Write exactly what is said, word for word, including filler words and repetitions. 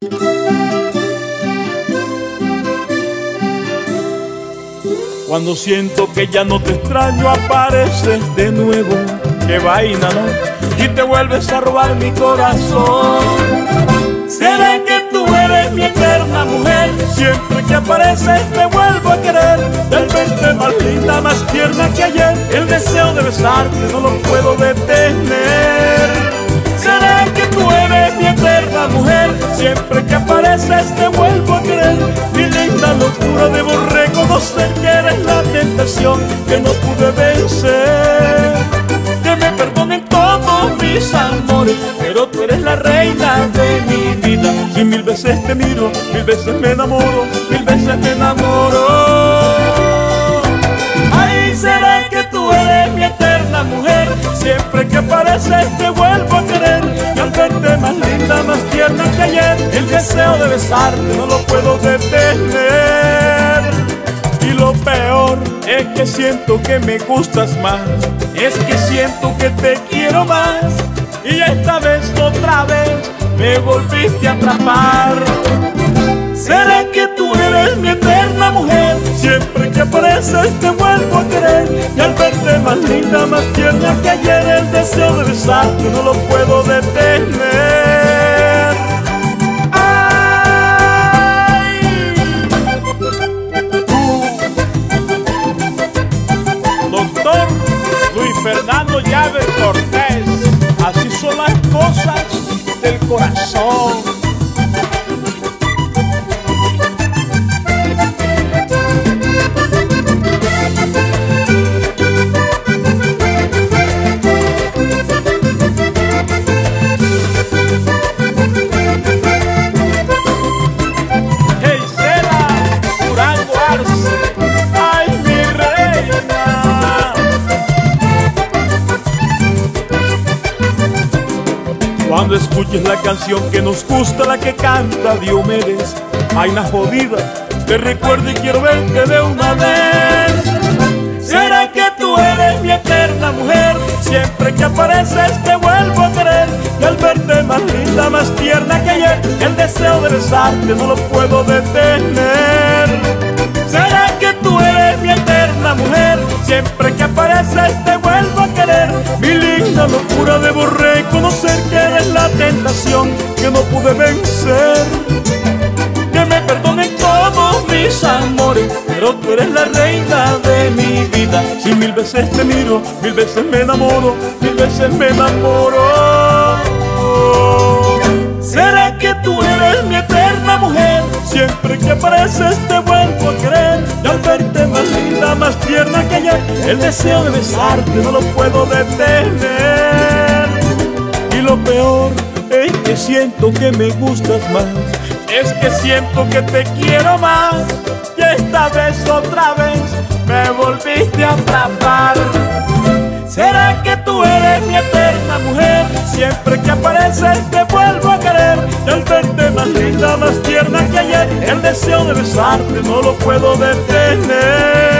Cuando siento que ya no te extraño, apareces de nuevo. Qué vaina, ¿no? Y te vuelves a robar mi corazón. ¿Será que tú eres mi eterna mujer? Siempre que apareces te vuelvo a querer. Del verte más linda, más tierna que ayer. El deseo de besarte no lo puedo detener. ¿Será que tú eres mi eterna mujer? Siempre que apareces te vuelvo a querer. Mi linda locura, debo reconocer que eres la tentación que no pude vencer. Que me perdonen todos mis amores, pero tú eres la reina de mi vida. Si mil veces te miro, mil veces me enamoro, mil veces me enamoro. Ay, ¿será que tú eres mi eterna mujer? Siempre que apareces te vuelvo a querer. Y al verte más linda, más tierna que ayer, el deseo de besarte no lo puedo detener. Y lo peor es que siento que me gustas más, es que siento que te quiero más. Y esta vez, otra vez, me volviste a atrapar. ¿Será que tú eres mi eterna mujer? Siempre que apareces te vuelvo a querer. Y al verte más linda, más tierna que ayer, el deseo de besarte no lo puedo detener. Fernando Llaves Cortés, así son las cosas del corazón. Cuando escuches la canción que nos gusta, la que canta Diomedes, vaina jodida, te recuerdo y quiero verte de una vez. ¿Será que tú eres mi eterna mujer? Siempre que apareces te vuelvo a querer. Y al verte más linda, más tierna que ayer, el deseo de besarte no lo puedo detener. ¿Será que tú eres mi eterna mujer? Siempre que apareces te vuelvo a querer. Mi linda locura, debo reconocer que eres la tentación que no pude vencer. Que me perdonen todos mis amores, pero tú eres la reina de mi vida. Si mil veces te miro, mil veces me enamoro, mil veces me enamoro. ¿Será que tú eres mi eterna mujer? Siempre que apareces te vuelvo a querer. Y al verte más linda, más tierna que ayer, el deseo de besarte no lo puedo detener. Y lo peor es que siento que me gustas más, es que siento que te quiero más. Y esta vez, otra vez, me volviste a atrapar. ¿Será que tú eres mi eterna mujer? Siempre que apareces te vuelvo a querer. Y al verte más linda, más tierna que ayer, el deseo de besarte no lo puedo detener.